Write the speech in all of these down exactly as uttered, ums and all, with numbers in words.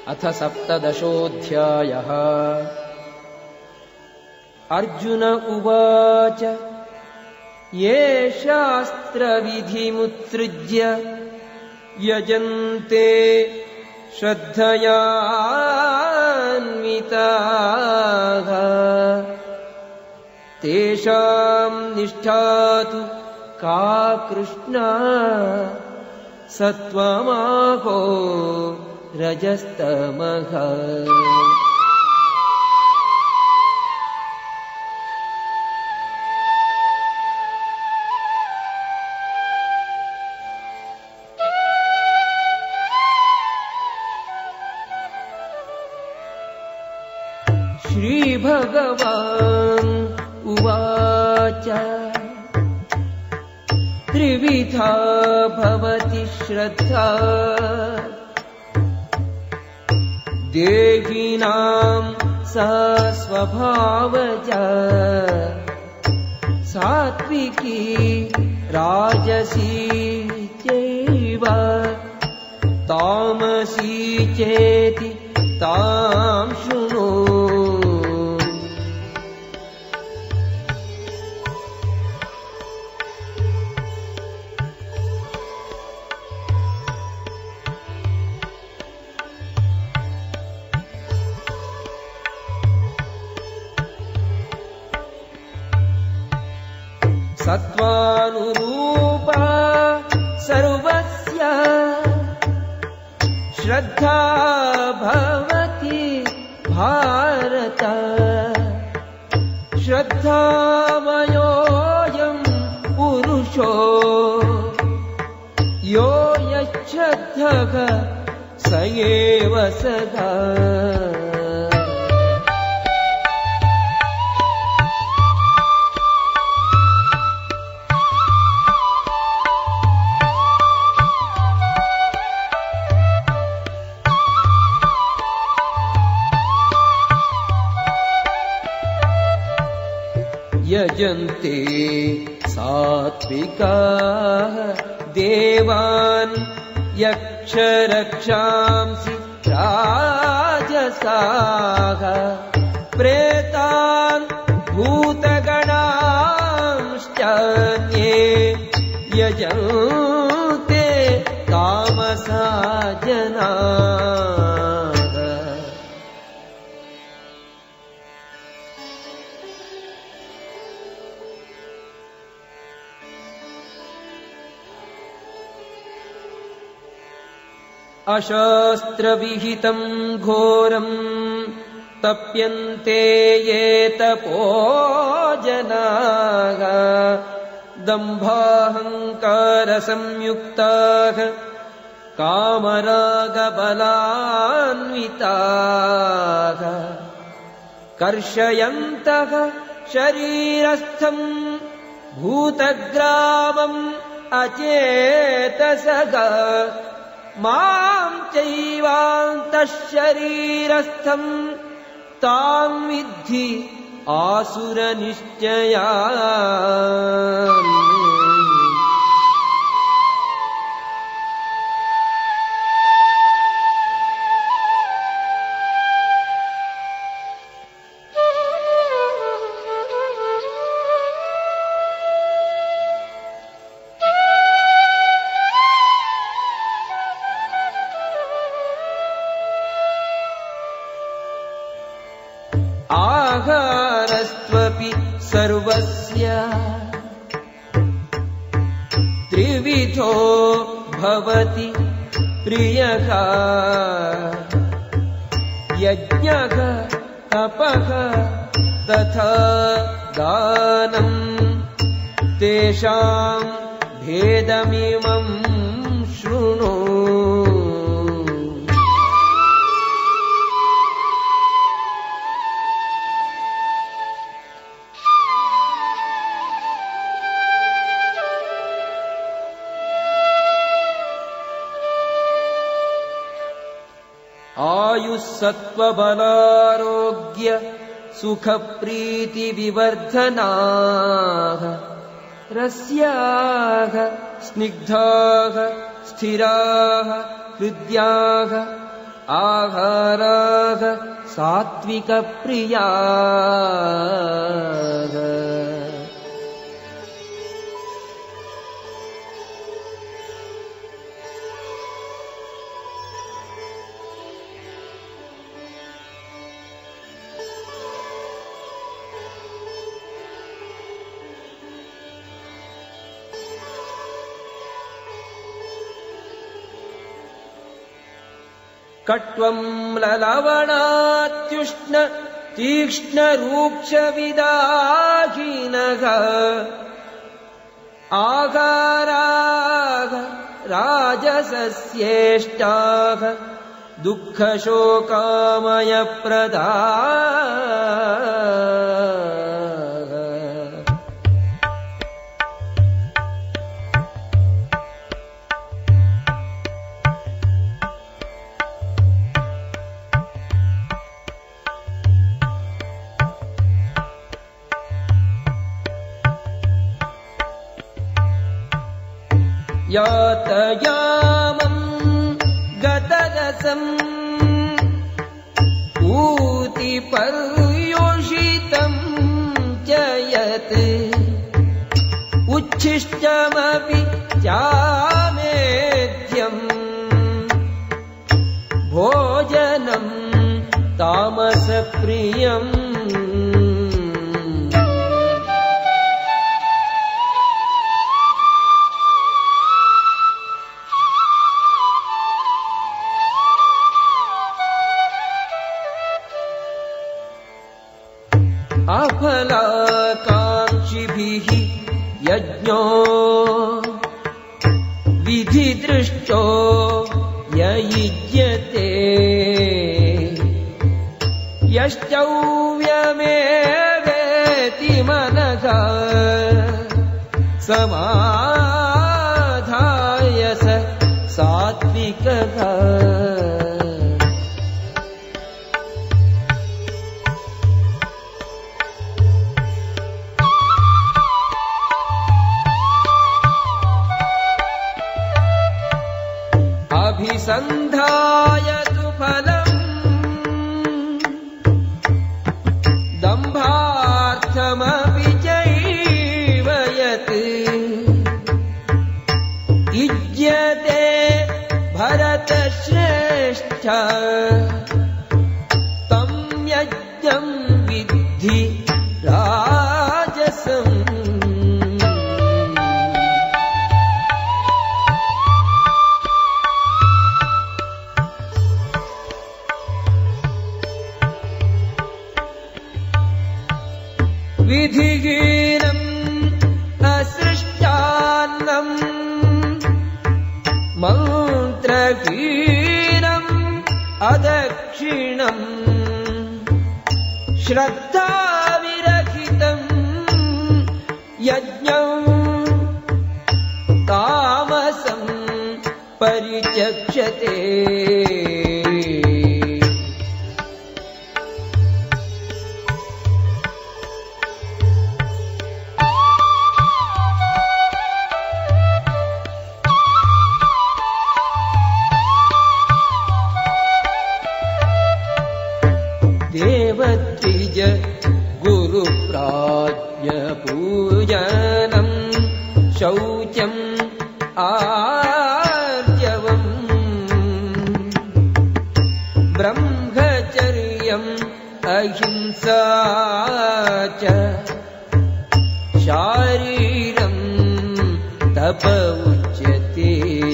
अथ सप्तदशोऽध्यायः। अर्जुन उवाच ये शास्त्रविधिमुत्सृज्य यजन्ते श्रद्धयान्विताः तेषां निष्ठा तु का कृष्णा सत्त्वमाहो रजस्तमः। श्रीभगवान् उवाच त्रिविधा भवति श्रद्धा देहिनां सा स्वभावजा सात्विकी राजसी चैव तामसी चेति तां शृणु। सत्त्वानुरूपा सर्वस्य श्रद्धा भवति भारत। श्रद्धामयोऽयं पुरुषो यो यच्छ्रद्धः स एव सदा। यजन्ते सात्विकाः देवान् यक्षरक्षांसि राजसाः प्रेतान् भूतगणांश्चान्ये यजन्ते तामसा जनाः। अशास्त्रविहितं घोरं तप्यन्ते ये तपो जनाः दम्भाहङ्कारसंयुक्ताः कामरागबलान्विताः कर्षयन्तः शरीरस्थं भूतग्रामम् अचेतसः मां चैवान्तः शरीरस्थं तां विद्धि आसुरनिश्चयान्। आहारस्त्वपि सर्वस्य त्रिविधो भवति प्रियः यज्ञः तपः तथा दानं तेषां भेदमिमं शृणु। आयुः सत्त्वबलारोग्य सुखप्रीतिविवर्धनाः रस्याः स्निग्धाः स्थिराः हृद्याः आहाराः सात्विकप्रियाः कट्वं ललवणात्युष्ण तीक्ष्णरूक्षविदाहीनः आहाराः राजसस्येष्टाः दुःखशोकामयप्रदाः यातयामं गतरसं ऊतिपर्योषितं च यत् उच्छिष्टमपि चामेध्यं भोजनं तामसप्रियम् अफलाकाङ्क्षिभिः यज्ञो विधिदृष्टो ययुज्यते यश्चौव्यमेवेति मनः समाधाय स सात्विकः अभिसन्धाय तु फलम् दम्भार्थमपि चैव यत् युज्यते भरतश्रेष्ठ तं यज्ञं विद्धि राजसम् विधिहीनम् असृष्टान्नम् मन्त्रहीनम् अदक्षिणम् श्रद्धाविरहितम् यज्ञम् तामसम् परिचक्षते देवत्रिज गुरुप्राज्ञपूजनम् शौचम् आर्जवम् ब्रह्मचर्यम् अहिंसा च शारीरम् तप उच्यते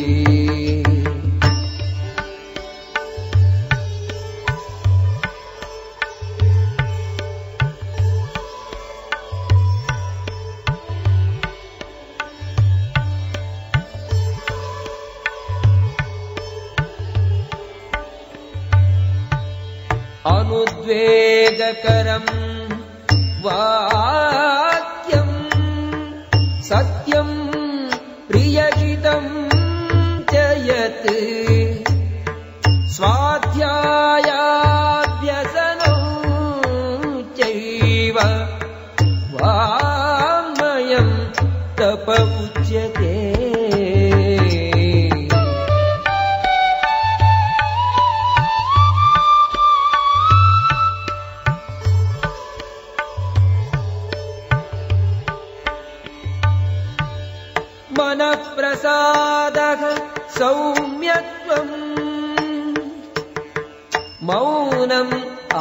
अनुद्वेगकरम् वाक्यम् सत्यम् प्रियहितम् च यत् स्वाध्यायाभ्यसनौ चैव वाङ्मयम् तप उच्यते प्रसादः सौम्यत्वम् मौनम्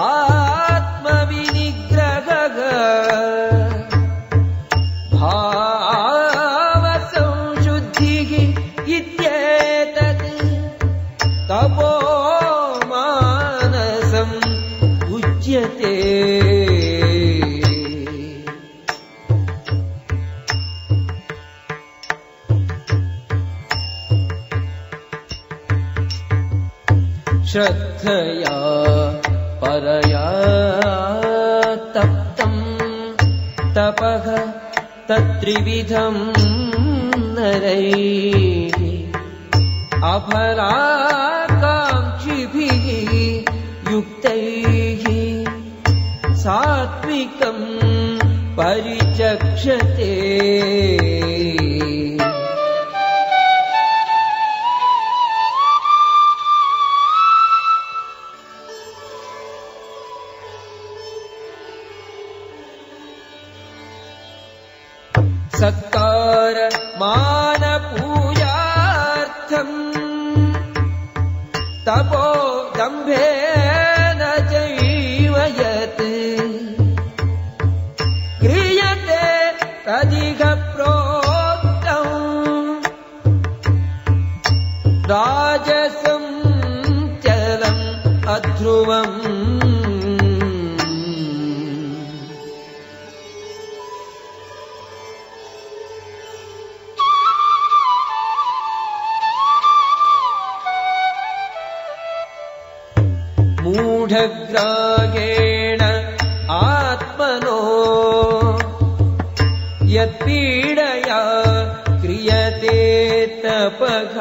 आत्मविनिग्रहः भावसंशुद्धिः इत्येतत् तपो मानसम् उच्यते। श्रद्धया परया तप्तम् तपः तत्त्रिविधम् नरैः अफलाकाङ्क्षिभिः युक्तैः सात्विकम् परिचक्षते। सत्कार मान पूजार्थम् तपो दम्भेन चैव यत् क्रियते तदिह प्रोक्तम् राजसं चलम् अध्रुवम्। मूढग्राहेण आत्मनो यत्पीडया क्रियते तपः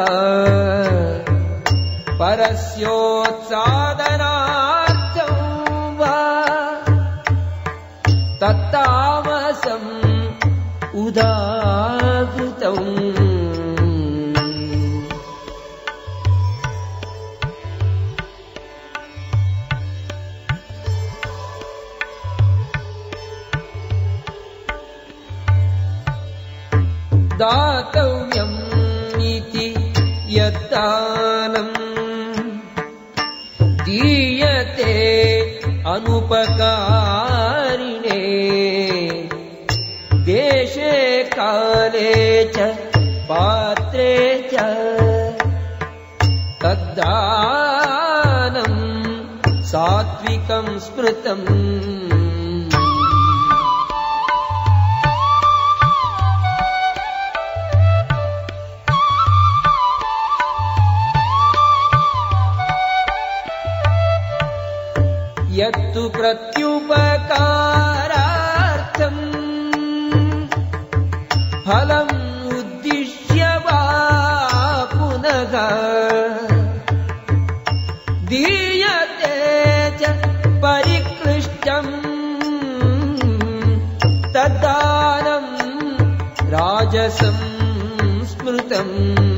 परस्योत्सादनार्थं वा तत्तामसम् उदाहृतम्। दातव्यम् इति यद्दानम् दीयते अनुपकारिणे देशे काले च पात्रे च तद्दानम् सात्विकम् स्मृतम्। यत्तु प्रत्युपकारार्थम् फलम् उद्दिश्य वा पुनः दीयते च परिक्लिष्टम् तद्दानम् राजसं स्मृतम्।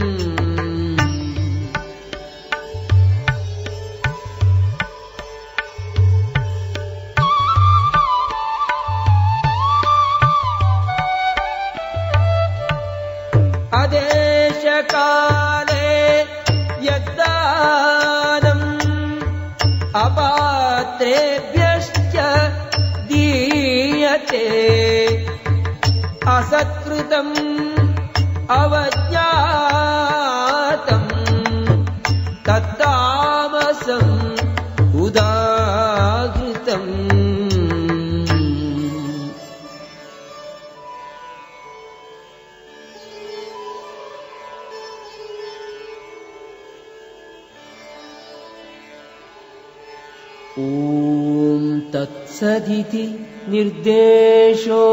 अदेशकाले यद्दानम् अपात्रेभ्यश्च दीयते असत्कृतम् अवज्ञातम् तत्तामसम् उदाहृतम्। ॐ तत्सदिति निर्देशो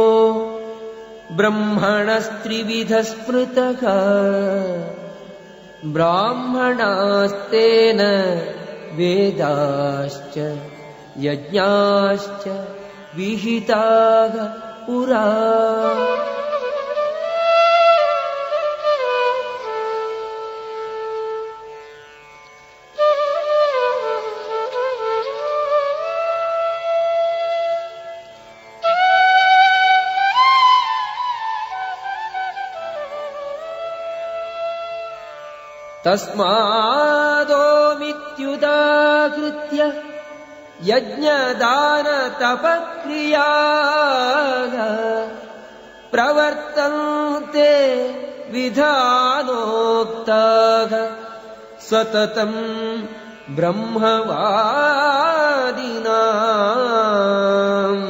ब्रह्मणस्त्रिविधः स्मृतः ब्राह्मणास्तेन वेदाश्च यज्ञाश्च विहिताः पुरा। तस्मादोमित्युदाहृत्य यज्ञदानतपक्रियाः प्रवर्तन्ते विधानोक्ताः सततं ब्रह्मवादिनाम्।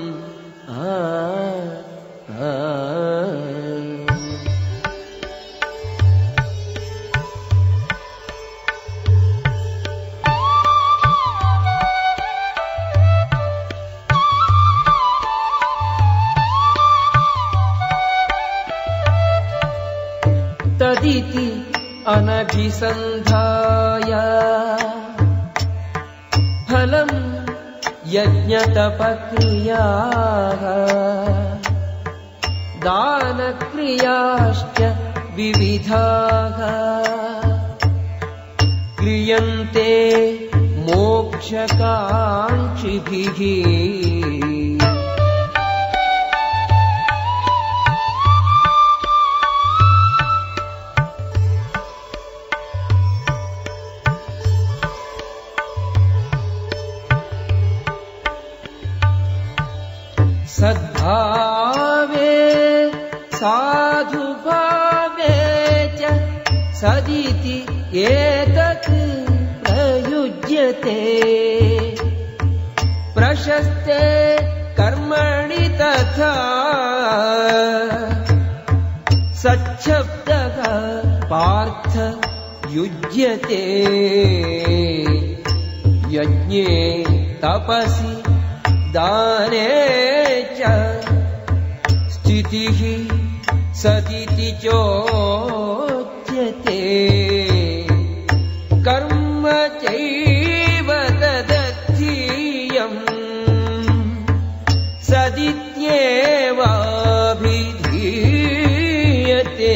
तदिति अनभिसन्धाय फलम् यज्ञतपक्रियाः दानक्रियाश्च विविधाः क्रियन्ते मोक्षकाङ्क्षिभिः। सद्भावे साधुभावे च सदिति एतत् प्रयुज्यते। प्रशस्ते कर्मणि तथा सच्छब्दः पार्थ युज्यते। यज्ञे तपसि दाने च स्थितिः सदिति चोच्यते। कर्म चैव तदर्थीयम् सदित्येवाभिधीयते।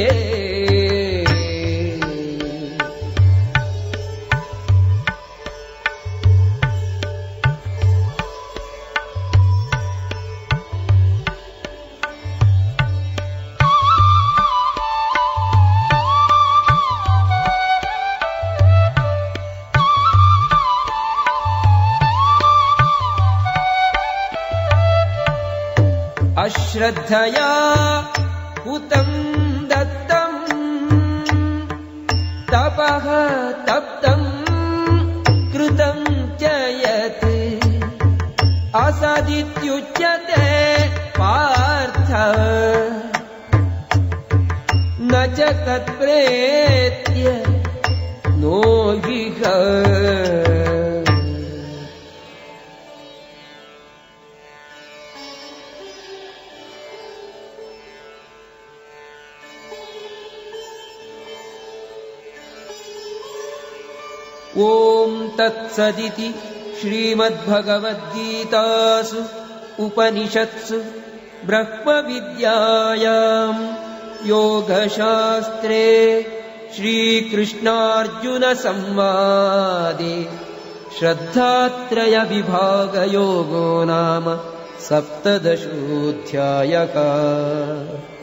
अश्रद्धया हुतं दत्तं तपः तप्तं कृतं च यत् असदित्युच्यते पार्थ। न च तत्प्रेत्य नो ह्यः। ॐ तत्सदिति श्रीमद्भगवद्गीतासु उपनिषत्सु ब्रह्मविद्यायां योगशास्त्रे श्रीकृष्णार्जुनसंवादे श्रद्धात्रयविभागयोगो नाम सप्तदशोऽध्यायः।